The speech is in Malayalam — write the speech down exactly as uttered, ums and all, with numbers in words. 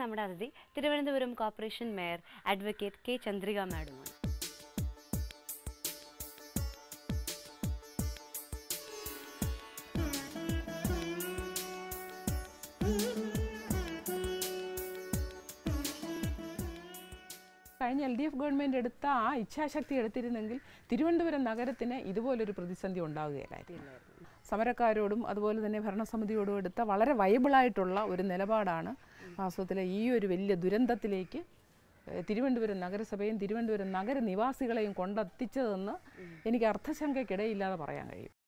നമ്മുടെ അതിഥി Thiruvananthapuram corporation mayor advocate K Chandrika മാഡമാണ്. കഴിഞ്ഞ എൽ ഡി എഫ് ഗവൺമെൻറ് എടുത്ത ആ ഇച്ഛാശക്തി എടുത്തിരുന്നെങ്കിൽ തിരുവനന്തപുരം നഗരത്തിന് ഇതുപോലൊരു പ്രതിസന്ധി ഉണ്ടാവുകയില്ലായിരുന്നു. സമരക്കാരോടും അതുപോലെ തന്നെ ഭരണസമിതിയോടും എടുത്ത വളരെ വൈബിളായിട്ടുള്ള ഒരു നിലപാടാണ് വാസ്തവത്തിൽ ഈ ഒരു വലിയ ദുരന്തത്തിലേക്ക് തിരുവനന്തപുരം നഗരസഭയും തിരുവനന്തപുരം നഗരനിവാസികളെയും കൊണ്ടെത്തിച്ചതെന്ന് എനിക്ക് അർത്ഥശങ്കയ്ക്കിടയില്ലാതെ പറയാൻ കഴിയും.